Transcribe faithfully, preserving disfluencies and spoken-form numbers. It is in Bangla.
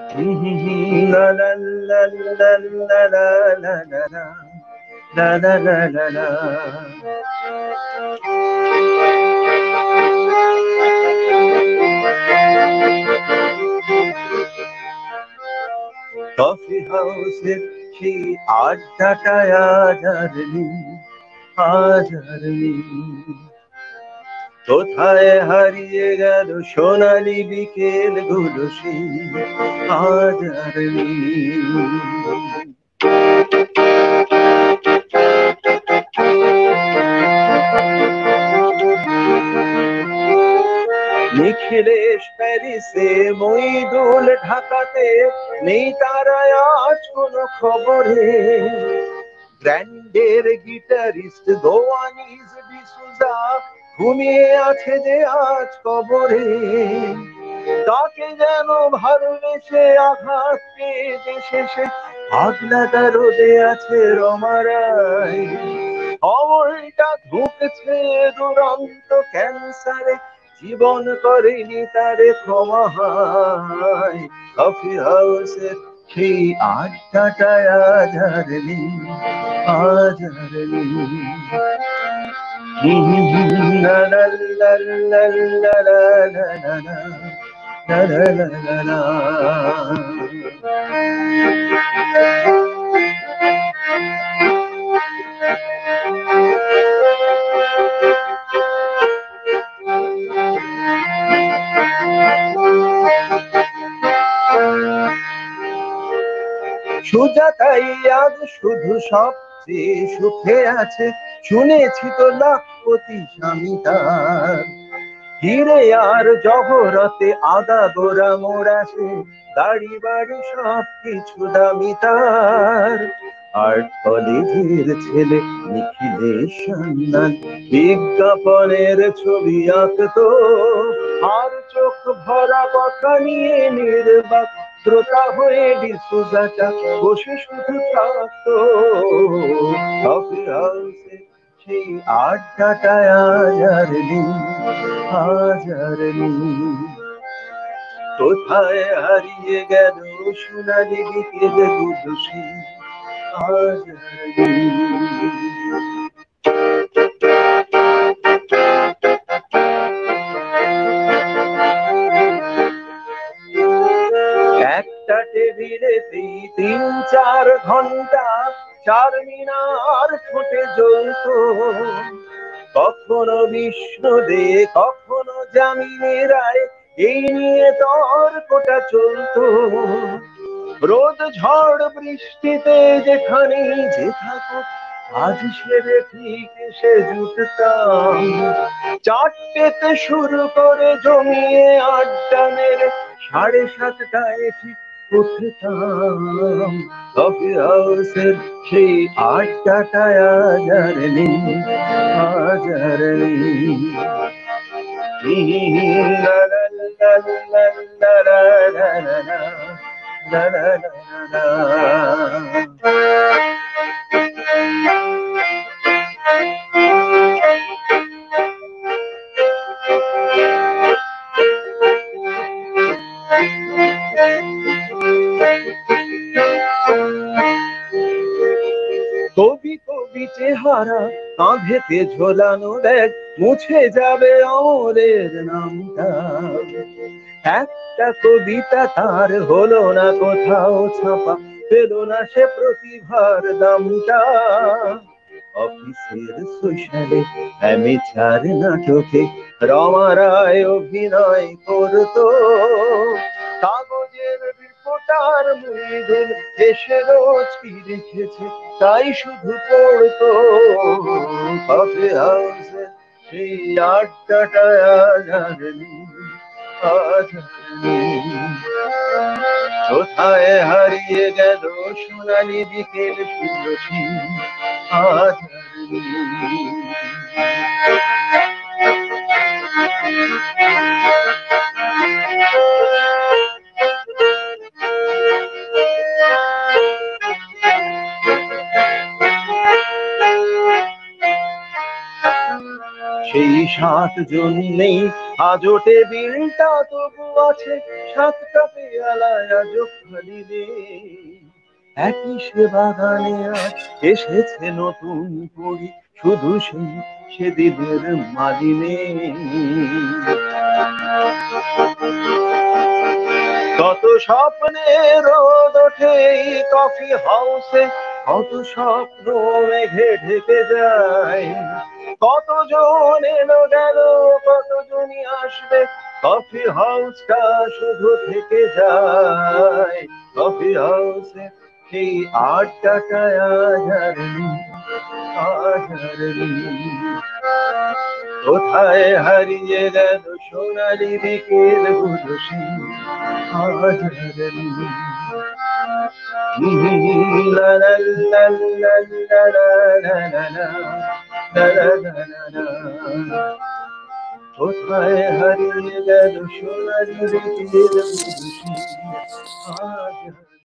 La la la la la la la la la la la la la. Coffee হাউসের সেই আড্ডাটায় আজ আর নেই, আজ আর নেই। কোথায় হারিয়ে গেল সোনালি বিকেল গুলো সেই, আজ আর নেই। নিখিলেশ প্যারিসে, মইদুল ঢাকাতে, নেই তারা আজ কোনো খবরে। ব্র্যান্ডের গিটারিস্ট গোয়ানিজ ডিসুজা ঘুমিয়ে আছে যে আজ কবরে। তাকে যেন ভালোবেসে আঘাত পেয়ে যে শেষে আগলাটা রোদে আছে রমারায়। অমলটা ঢুকছে দুরন্ত ক্যান্সারে, জীবন করেনি তারে ক্ষমা হায়। কফি হাউসের সেই আড্ডাটায় আজ আর নেই, আজ আর নেই। লা লা লা লা লা লা লা লা লা লা লা লা। সুজাতাই আজ শুধু সবচেয়ে সুখে আছে, শুনেছি তো লাখপতি স্বামী তার। হিরে আর জহরতে আদা গোড়া মোড়াছে, গাড়ি বাড়ি সব কিছু দামি তার। আর কলেজের ছেলে নিখিলেশ সান্যাল বিজ্ঞাপনের ছবি আঁকতো, আর চোখ ভরা কথা নিয়ে নির্বাক শ্রোতা হয়ে ডিসুজাটা বসে শুধু থাকতো। কফি হাউসে সেই আড্ডাটায় আজ আর নেই, আজ আর নেই। কোথায় হারিয়ে গেল সোনালি বিকেল গুলো সেই, আজ আর নেই। একটা টেবিলেতেই তিন চার ঘন্টা চার মিনার ঠোঁটে জ্বলত। কখনো বিষ্ণু দে, কখনো জামিনী রায়, এই নিয়ে তর্কটা চলত। রোদ ঝড় বৃষ্টিতে যেখানেই যে থাকুক, আজ সেরে ঠিক এসে জুটতাম। চারটেতে শুরু করে জমিয়ে আড্ডা মেরে সাড়ে সাতটায় ঠিক উঠতাম। কফি হাউসের সেই আড্ডাটায় আজ আর নেই, আজ আর নেই। লা লা লা লা লা লা লা লা লা লা লা। কবি কবি চেহারা, কাঁধেতে ঝোলানো ব্যাগ, মুছে যাবে অমলের নামটা। একটা কবিতা তার হলো না কোথাও ছাপা, পেল না সে প্রতিভার দামটা। অফিসের সোশ্যালে অ্যামেচার নাটকে রমা রায় অভিনয় করতো। কাগজের রিপোর্টার মৃদুল এসে রোজ কি লিখেছে তাই শুধু পড়তো। কফি হাউসে সেই আড্ডাটা আজ আর নেই, আজ আর নেই। কোথায় হারিয়ে গেল সোনালি বিকেল সুরসী, আজ আর নেই। সেই সাত জন নেই, আজও টেবিলটা তবু আছে, সাত কাপে বেলায় আজ খালি নেই, একই সে বাগানে আজ এসেছে নতুন করি, শুধু সেই সেদিনের মালিনে। কত স্বপ্নের রোদ ওঠে এই কফি হাউসে, কত স্বপ্ন মেঘে ঢেকে যায়, কতজন এলো গেল কতজনই আসবে, কফি হাউসটা শুধু থেকে যায়। কফি হাউসে সেই আড্ডাটায় আজ আর নেই, আজ আর নেই। কোথায় হারিয়ে গেল সোনালি বিকেল গুলো সেই আজ আর নেই। লা লা লা লা লা লা লা লা লা লা লা লা। কোথায় হারিয়ে গেল সোনালি বিকেল গুলো সেই আজ